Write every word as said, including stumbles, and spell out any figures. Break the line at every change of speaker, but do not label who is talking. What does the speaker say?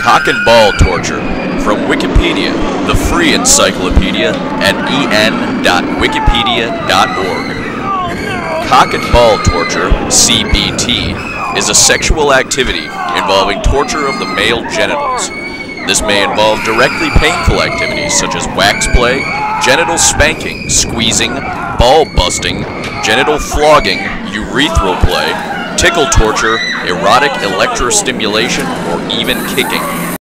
Cock and ball torture, from Wikipedia, the free encyclopedia at e n dot wikipedia dot org. Cock and ball torture, C B T, is a sexual activity involving torture of the male genitals. This may involve directly painful activities such as wax play, genital spanking, squeezing, ball busting, genital flogging, urethral play, tickle torture, erotic electrostimulation, or even kicking.